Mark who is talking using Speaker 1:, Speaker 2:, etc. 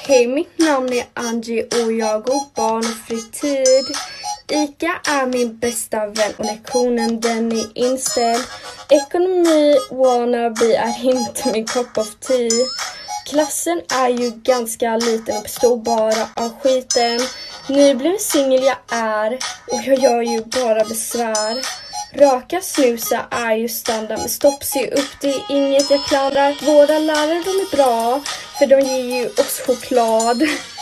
Speaker 1: Hej, mitt namn är Angie och jag går barn och fritid. Ica är min bästa vän och lektionen den är inställd. Ekonomi, wannabe är inte min cup of tea. Klassen är ju ganska liten och består bara av skiten. Nybliven singel jag är och jag gör ju bara besvär. Raka snusa är ju standard, men stopp se upp, det är inget jag klandrar. Våra lärare de är bra, för de ger ju oss choklad.